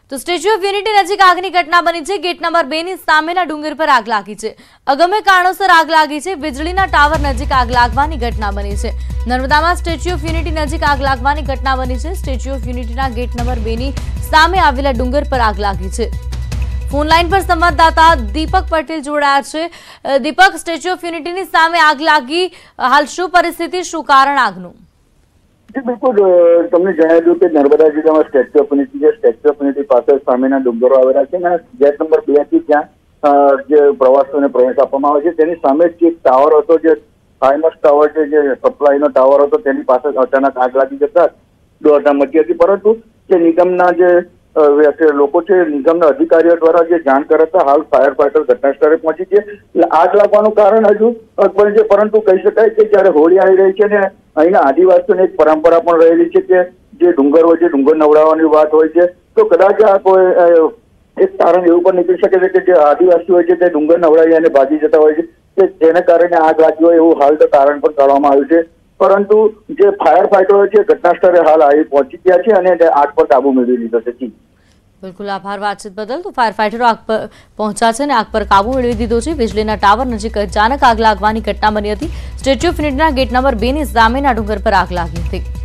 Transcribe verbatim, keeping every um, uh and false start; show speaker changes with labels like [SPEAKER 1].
[SPEAKER 1] તો statue of unity નજીક આગની ઘટના બની છે। ગેટ નંબર બે ની સામેના ડુંગર પર આગ લાગી છે। અગમ્ય કારણોસર આગ લાગી છે। વીજળીના ટાવર નજીક આગ લાગવાની ઘટના બની છે। નર્મદામાં સ્ટેચ્યુ ઓફ યુનિટી નજીક આગ લાગવાની ઘટના બની છે। સ્ટેચ્યુ ઓફ યુનિટીના ગેટ નંબર બે ની સામે આવેલા ડુંગર પર આગ લાગી છે। फोन लाइन पर संवाददाता दीपक पटेल जोड़ाया है। दीपक, स्टेच्यू ऑफ यूनिटी ની સામે આગ લાગી, હાલ શું પરિસ્થિતિ, શું કારણ આગનું?
[SPEAKER 2] जी बिल्कुल, तमने जणाव्યું કે નર્મદા જિલ્લામાં સ્ટેચ્યુ ઓફ યુનિટી છે। સ્ટેચ્યુ ઓફ યુનિટી પાસે સામેના ડુંગરો આવેલા છે અને ગેટ નંબર બે થી ત્યાં જે પ્રવાસીઓને પ્રવેશ આપવામાં આવે છે તેની સામે જ એક ટાવર હતો, જે ફાઇમસ ટાવર છે, જે સપ્લાયનો ટાવર હતો, તેની પાસે અચાનક આગ લાગી જતા દોડધામ મચી હતી। પરંતુ જે નિગમના જે લોકો છે, નિગમના અધિકારીઓ દ્વારા જે જાણ કરાતા હાલ ફાયર ફાઈટર ઘટના સ્થળે પહોંચી છે। એટલે આગ લાગવાનું કારણ હજુ અકબંધ છે, પરંતુ કહી શકાય કે જયારે હોળી આવી રહી છે ને અહીંના આદિવાસીઓની એક પરંપરા પણ રહેલી છે કે જે ડુંગર હોય છે, ડુંગર નવડાવવાની વાત હોય છે, તો કદાચ આ કોઈ એક કારણ એવું પણ નીકળી શકે છે કે જે આદિવાસી હોય છે તે ડુંગર નવડાવી અને ભાગી જતા હોય છે, કે જેને કારણે આગ લાગી હોય એવું હાલ તો કારણ પણ કાઢવામાં આવ્યું છે। પરંતુ જે ફાયર ફાઈટરો છે ઘટના સ્થળે હાલ આવી પહોંચી ગયા છે અને આગ પર કાબુ મેળવી લીધો છે।
[SPEAKER 1] બિલકુલ, આભાર વાતચીત બદલ। તો ફાયર ફાઈટરો આગ પર પહોંચ્યા છે અને આગ પર કાબુ મેળવી દીધો છે। વીજળીના ટાવર નજીક અચાનક આગ લાગવાની ઘટના બની હતી। સ્ટેચ્યુ ઓફ યુનિટીના ગેટ નંબર બે ની સામેના ડુંગર પર આગ લાગી હતી।